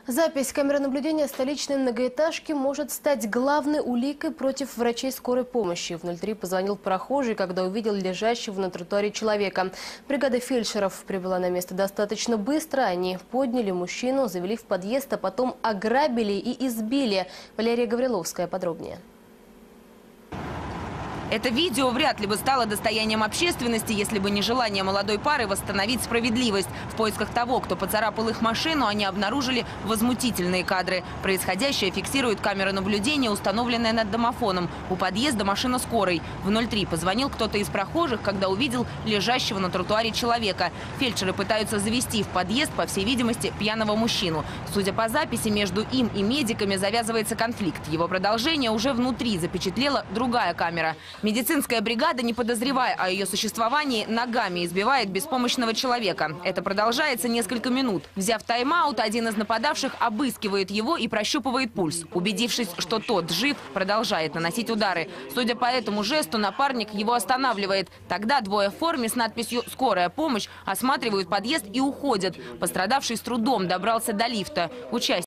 Запись камеры наблюдения столичной многоэтажки может стать главной уликой против врачей скорой помощи. В 03 позвонил прохожий, когда увидел лежащего на тротуаре человека. Бригада фельдшеров прибыла на место достаточно быстро. Они подняли мужчину, завели в подъезд, а потом ограбили и избили. Валерия Гавриловская подробнее. Это видео вряд ли бы стало достоянием общественности, если бы не желание молодой пары восстановить справедливость. В поисках того, кто поцарапал их машину, они обнаружили возмутительные кадры. Происходящее фиксирует камера наблюдения, установленная над домофоном. У подъезда машина скорой. В 03 позвонил кто-то из прохожих, когда увидел лежащего на тротуаре человека. Фельдшеры пытаются завести в подъезд, по всей видимости, пьяного мужчину. Судя по записи, между им и медиками завязывается конфликт. Его продолжение уже внутри запечатлела другая камера. Медицинская бригада, не подозревая о ее существовании, ногами избивает беспомощного человека. Это продолжается несколько минут. Взяв тайм-аут, один из нападавших обыскивает его и прощупывает пульс. Убедившись, что тот жив, продолжает наносить удары. Судя по этому жесту, напарник его останавливает. Тогда двое в форме с надписью «Скорая помощь» осматривают подъезд и уходят. Пострадавший с трудом добрался до лифта.